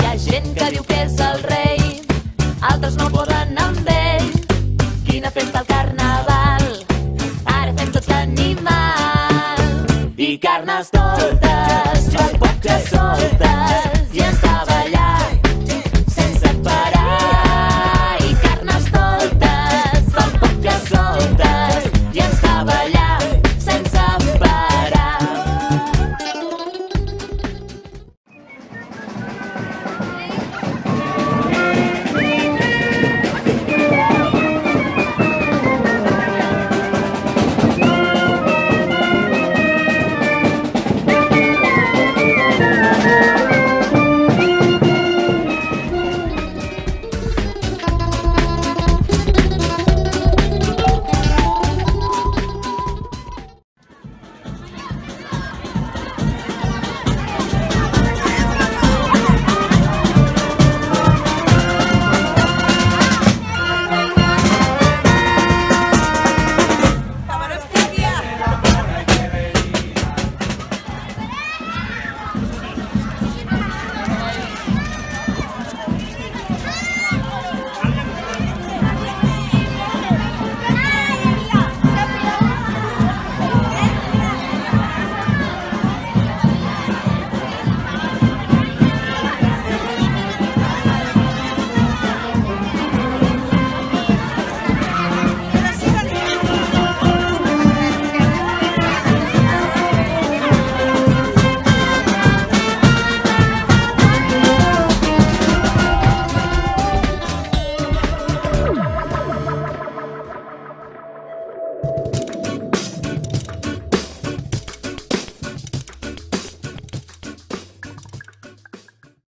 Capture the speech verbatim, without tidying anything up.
ha gent que diu que és el rei, altres no poden amb ell. Quina festa al carnaval, ara fem tots l'animal. I Carnestoltes fan poc que soltes i ens fa ballar sense parar. I Carnestoltes fan poc que soltes i ens fa ballar sense parar.